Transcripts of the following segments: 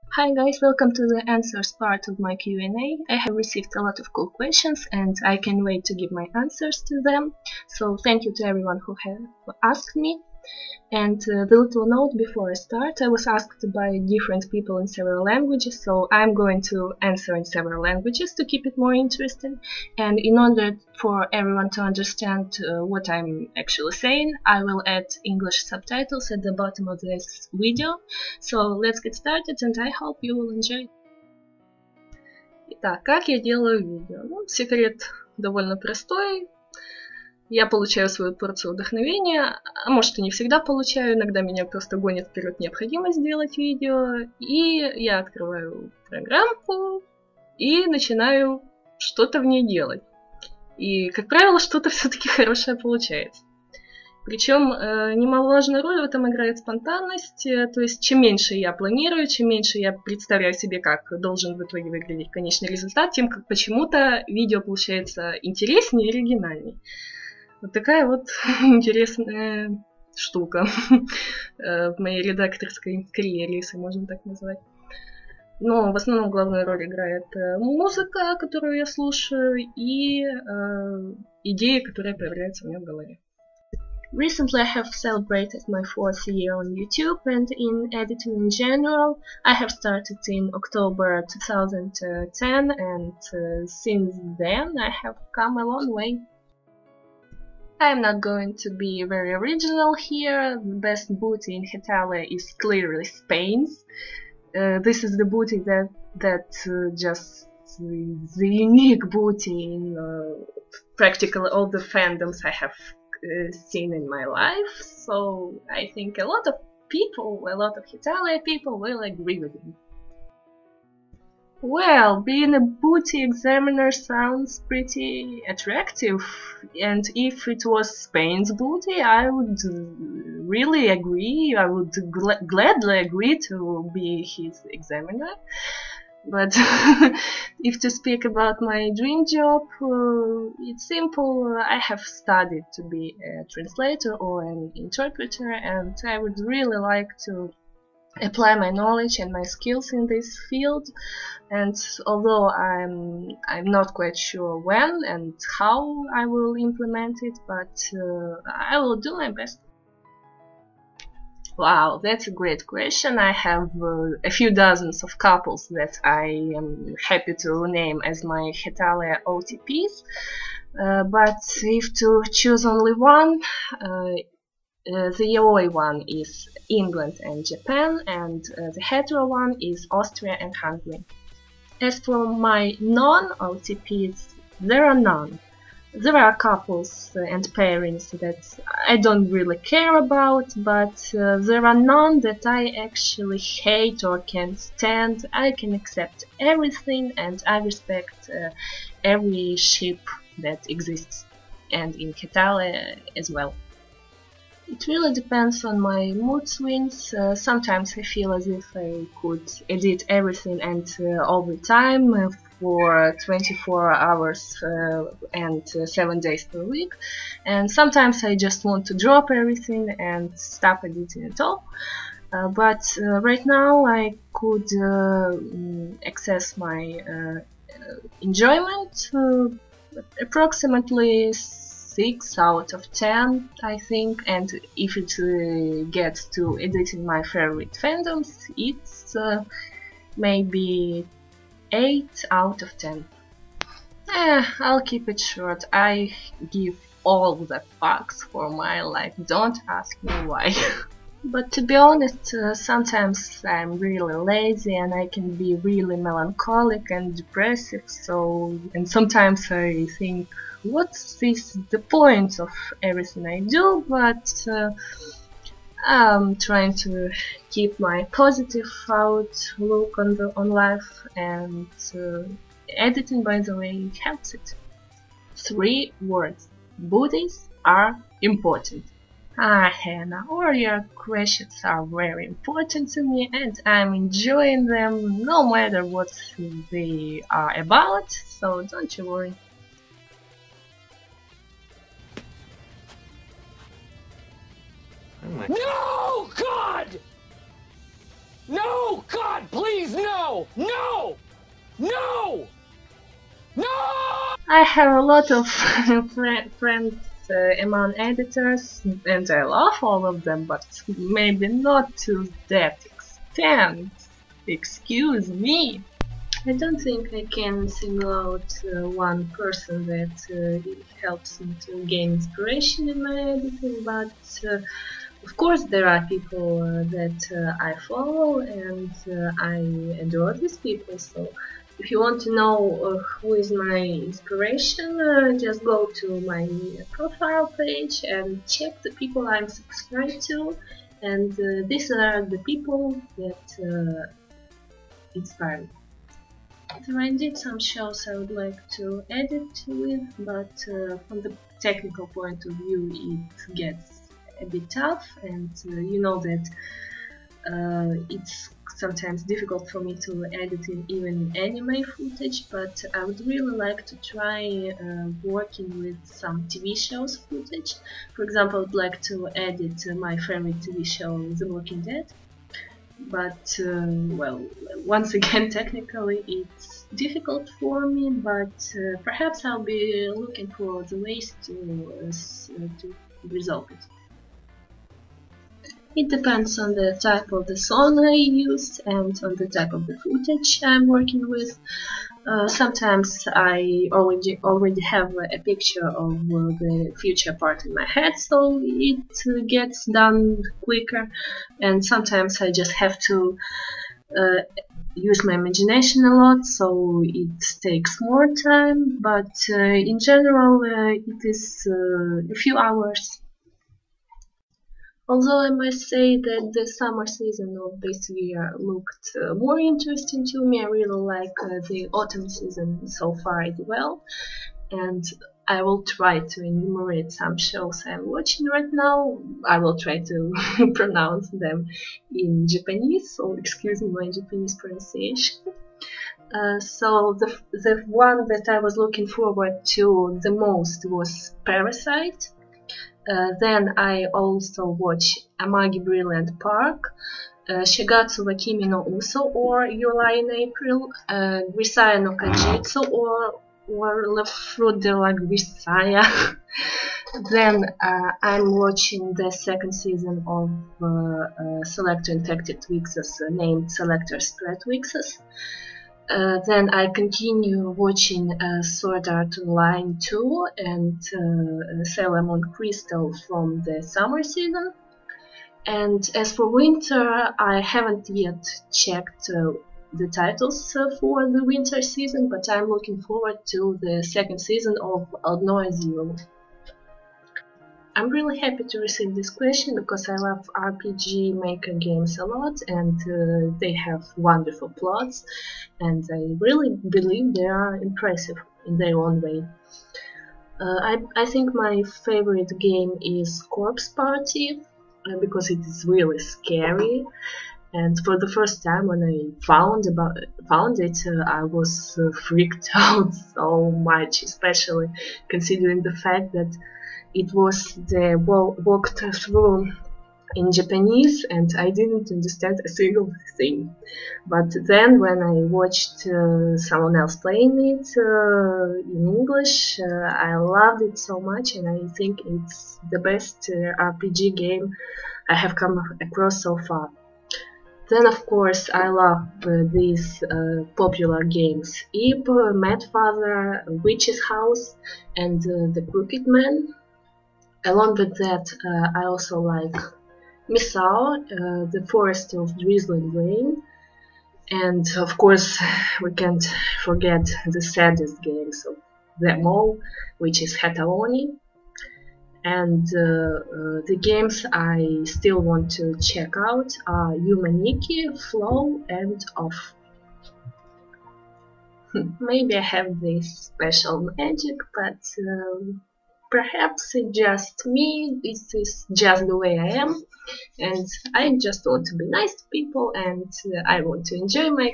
Hi guys, welcome to the answers part of my Q&A. I have received a lot of cool questions and I can't wait to give my answers to them. So thank you to everyone who have asked me. And the little note before I start, I was asked by different people in several languages, so I'm going to answer in several languages to keep it more interesting. And in order for everyone to understand what I'm actually saying, I will add English subtitles at the bottom of this video. So let's get started, and I hope you will enjoy. Итак, как я делаю видео? Ну, секрет довольно простой. Я получаю свою порцию вдохновения, а может и не всегда получаю, иногда меня просто гонит вперед необходимость делать видео, и я открываю программку и начинаю что-то в ней делать. И, как правило, что-то все-таки хорошее получается. Причем немаловажную роль в этом играет спонтанность, то есть чем меньше я планирую, чем меньше я представляю себе, как должен в итоге выглядеть конечный результат, тем как почему-то видео получается интереснее и оригинальнее. Вот такая вот интересная штука в моей редакторской карьере, если можно так назвать. Но в основном главную роль играет музыка, которую я слушаю, и идеи, которые появляются у меня в голове. Recently I have celebrated my 4th year on YouTube, and in editing in general I have started in October 2010, and since then I have come a long way. I'm not going to be very original here. The best booty in Italy is clearly Spain's. This is the booty that just the unique booty in practically all the fandoms I have seen in my life. So I think a lot of Italian people will agree with me. Well, being a booty examiner sounds pretty attractive, and if it was Spain's booty, I would really agree, I would gladly agree to be his examiner. But if to speak about my dream job, it's simple. I have studied to be a translator or an interpreter, and I would really like to apply my knowledge and my skills in this field. And although I'm not quite sure when and how I will implement it, but I will do my best. Wow, that's a great question. I have a few dozens of couples that I am happy to name as my Hetalia OTPs, but if to choose only one, the yaoi one is England and Japan, and the hetero one is Austria and Hungary. As for my non-OTPs, there are none. There are couples and pairings that I don't really care about, but there are none that I actually hate or can't stand. I can accept everything, and I respect every ship that exists, and in Hetalia as well. It really depends on my mood swings. Sometimes I feel as if I could edit everything and all the time for 24 hours and 7 days per week. And sometimes I just want to drop everything and stop editing at all. But right now I could access my enjoyment approximately 6 out of 10, I think, and if it gets to editing my favorite fandoms, it's maybe 8 out of 10. I'll keep it short. I give all the fucks for my life, don't ask me why. But to be honest, sometimes I'm really lazy and I can be really melancholic and depressive, and sometimes I think, what's the point of everything I do? But I'm trying to keep my positive outlook on life, and editing, by the way, helps it. 3 words: booties are important. Hannah, all your questions are very important to me, and I'm enjoying them no matter what they are about, so don't you worry. No, God! No, God, please, no! No! No! No! I have a lot of friends among editors, and I love all of them, but maybe not to that extent. Excuse me. I don't think I can single out one person that helps me to gain inspiration in my editing, but of course there are people that I follow, and I adore these people, so if you want to know who is my inspiration, just go to my profile page and check the people I'm subscribed to, and these are the people that inspire me. There are indeed some shows I would like to edit with, but from the technical point of view it gets a bit tough, and you know that it's sometimes difficult for me to edit in even anime footage, but I would really like to try working with some TV shows footage. For example, I would like to edit my favorite TV show, The Walking Dead, but well, once again, technically it's difficult for me, but perhaps I'll be looking for the ways to resolve it. It depends on the type of the song I use and on the type of the footage I'm working with. Sometimes I already have a picture of the future part in my head, so it gets done quicker, and sometimes I just have to use my imagination a lot, so it takes more time, but in general it is a few hours. Although I must say that the summer season of this year looked more interesting to me, I really like the autumn season so far as well, and I will try to enumerate some shows I'm watching right now. I will try to pronounce them in Japanese, so excuse me my Japanese pronunciation. So the one that I was looking forward to the most was Parasite. Then I also watch Amagi Brilliant Park, Shigatsu wa Kimi no Uso, or You Lie in April, Grisaya no Kajitsu, or Le Fruit de la Grisaya. Then I'm watching the second season of Selector Infected Twixes, named Selector Spread Twixes. Then I continue watching Sword Art Online 2 and Sailor Moon Crystal from the summer season. And as for winter, I haven't yet checked the titles for the winter season, but I'm looking forward to the second season of Aldnoah Zero. I'm really happy to receive this question because I love RPG maker games a lot, and they have wonderful plots, and I really believe they are impressive in their own way. I think my favorite game is Corpse Party because it is really scary, and for the first time when I found it, I was freaked out so much, especially considering the fact that it was the walked through in Japanese and I didn't understand a single thing. But then when I watched someone else playing it in English, I loved it so much, and I think it's the best RPG game I have come across so far. Then of course I love these popular games Ip, Mad Father, Witch's House, and The Crooked Man. Along with that, I also like Misao, The Forest of Drizzling Rain, and of course we can't forget the saddest games of them all, which is Hataoni. And the games I still want to check out are Yumaniki, Flow, and Off. Maybe I have this special magic, but perhaps it's just me, this is just the way I am, and I just want to be nice to people, and I want to enjoy my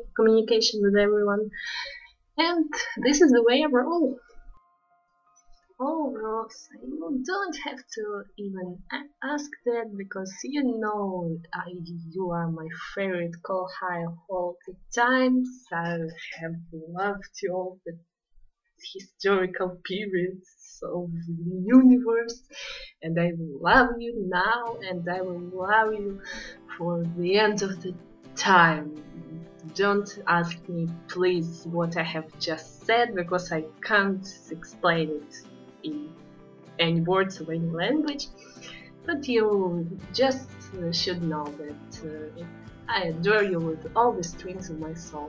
communication with everyone, and this is the way I roll. Oh, Rosa, you don't have to even ask that because you know you are my favorite coughcough of all the times. I have loved you all the historical periods of the universe, and I will love you now, and I will love you for the end of the time. Don't ask me, please, what I have just said, because I can't explain it in any words of any language. But you just should know that I adore you with all the strings of my soul.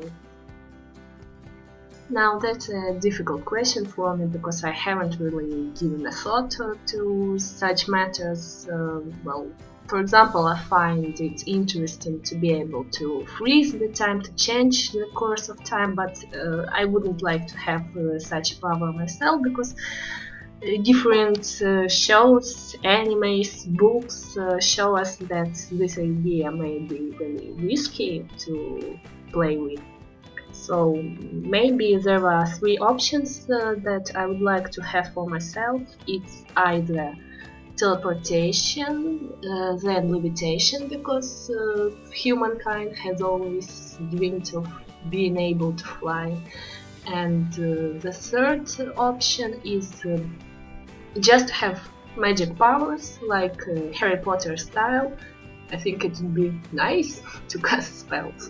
Now that's a difficult question for me because I haven't really given a thought to such matters. Well, for example, I find it interesting to be able to freeze the time, to change the course of time, but I wouldn't like to have such power myself because different shows, animes, books show us that this idea may be very risky to play with. So maybe there are three options that I would like to have for myself. It's either teleportation, then levitation, because humankind has always dreamed of being able to fly. And the third option is just have magic powers, like Harry Potter style. I think it would be nice to cast spells.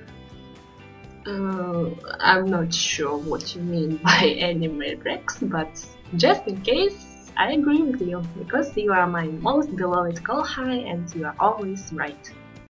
I'm not sure what you mean by anime Rex, but just in case, I agree with you, because you are my most beloved coughcough and you are always right.